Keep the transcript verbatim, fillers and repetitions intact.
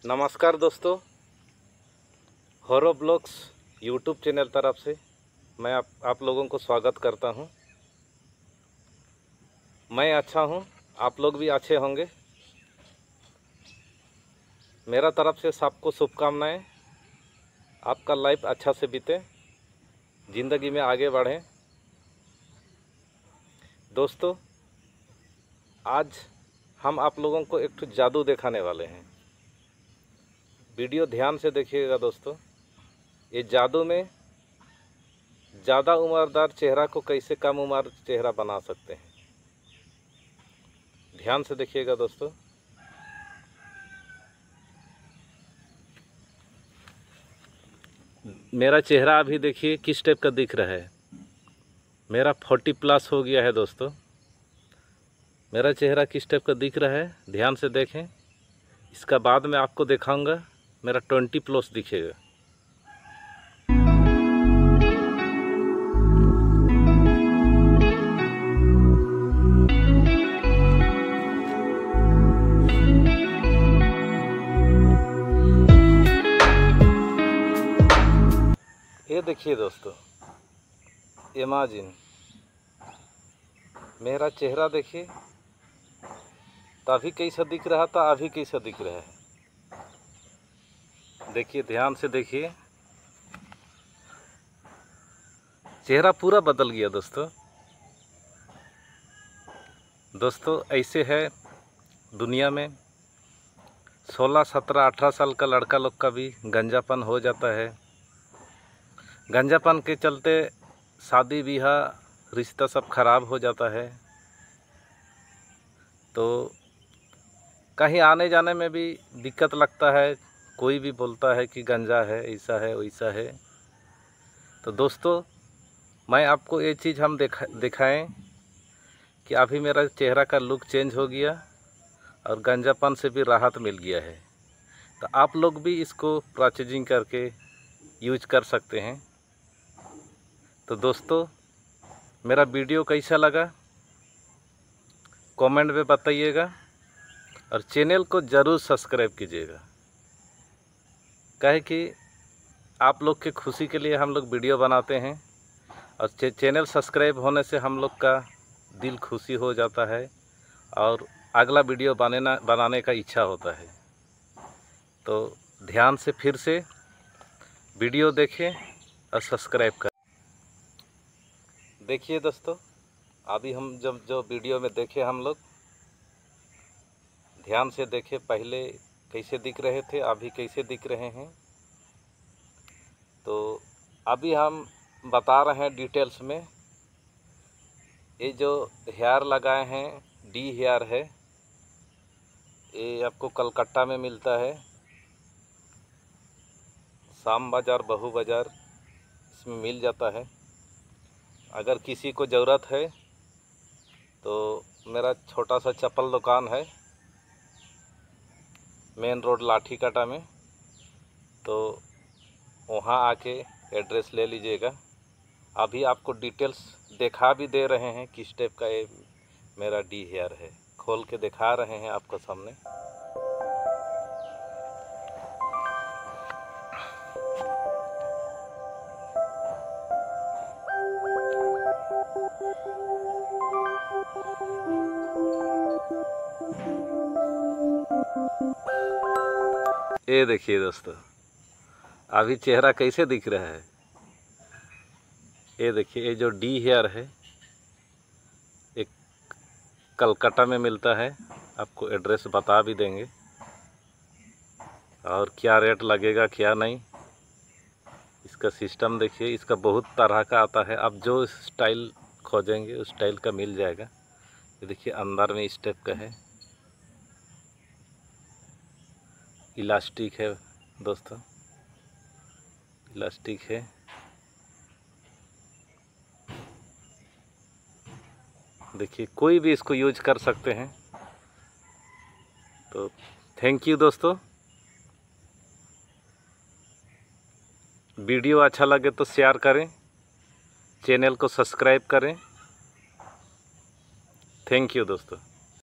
नमस्कार दोस्तों, harrow blogs YouTube channel तरफ से मैं आप आप लोगों को स्वागत करता हूं। मैं अच्छा हूं, आप लोग भी अच्छे होंगे। मेरा तरफ से सबको शुभकामनाएं। आपका लाइफ अच्छा से बीते, ज़िंदगी में आगे बढ़ें। दोस्तों, आज हम आप लोगों को एक ठो जादू दिखाने वाले हैं। वीडियो ध्यान से देखिएगा दोस्तों। ये जादू में ज़्यादा उम्रदार चेहरा को कैसे कम उम्र चेहरा बना सकते हैं, ध्यान से देखिएगा दोस्तों। मेरा चेहरा अभी देखिए किस टाइप का दिख रहा है। मेरा फोर्टी प्लस हो गया है दोस्तों। मेरा चेहरा किस टाइप का दिख रहा है, ध्यान से देखें। इसका बाद में आपको दिखाऊंगा मेरा ट्वेंटी प्लस दिखेगा। ये देखिए दोस्तों, इमेजिन मेरा चेहरा देखिए, तभी कैसा दिख रहा था, अभी कैसा दिख रहा है। देखिए, ध्यान से देखिए, चेहरा पूरा बदल गया दोस्तों। दोस्तों ऐसे है दुनिया में, सोलह सत्रह अठारह साल का लड़का लोग का भी गंजापन हो जाता है। गंजापन के चलते शादी ब्याह रिश्ता सब खराब हो जाता है। तो कहीं आने जाने में भी दिक्कत लगता है। कोई भी बोलता है कि गंजा है, ऐसा है वैसा है। तो दोस्तों, मैं आपको ये चीज़ हम दिखा दिखाएं कि अभी मेरा चेहरा का लुक चेंज हो गया और गंजापन से भी राहत मिल गया है। तो आप लोग भी इसको परचेजिंग करके यूज कर सकते हैं। तो दोस्तों, मेरा वीडियो कैसा लगा कमेंट में बताइएगा और चैनल को ज़रूर सब्सक्राइब कीजिएगा। काहे कि आप लोग के खुशी के लिए हम लोग वीडियो बनाते हैं और चैनल सब्सक्राइब होने से हम लोग का दिल खुशी हो जाता है और अगला वीडियो बनाना बनाने का इच्छा होता है। तो ध्यान से फिर से वीडियो देखें और सब्सक्राइब करें। देखिए दोस्तों, अभी हम जब जो वीडियो में देखे हम लोग, ध्यान से देखें, पहले कैसे दिख रहे थे, अभी कैसे दिख रहे हैं। तो अभी हम बता रहे हैं डिटेल्स में। ये जो हेयर लगाए हैं, डी हेयर है। ये आपको कलकत्ता में मिलता है, शाम बाज़ार, बहू बाज़ार, इसमें मिल जाता है। अगर किसी को ज़रूरत है तो मेरा छोटा सा चप्पल दुकान है मेन रोड लाठीकाटा में, तो वहाँ आके एड्रेस ले लीजिएगा। अभी आपको डिटेल्स दिखा भी दे रहे हैं किस टाइप का ये मेरा डी हेयर है, खोल के दिखा रहे हैं आपको सामने। ये देखिए दोस्तों, अभी चेहरा कैसे दिख रहा है। ये देखिए, ये जो डी हेयर है एक कलकत्ता में मिलता है। आपको एड्रेस बता भी देंगे और क्या रेट लगेगा क्या नहीं, इसका सिस्टम देखिए। इसका बहुत तरह का आता है, आप जो स्टाइल खोजेंगे उस स्टाइल का मिल जाएगा। ये देखिए, अंदर में इस टाइप का है, इलास्टिक है दोस्तों, इलास्टिक है। देखिए, कोई भी इसको यूज कर सकते हैं। तो थैंक यू दोस्तों। वीडियो अच्छा लगे तो शेयर करें, चैनल को सब्सक्राइब करें। थैंक यू दोस्तों।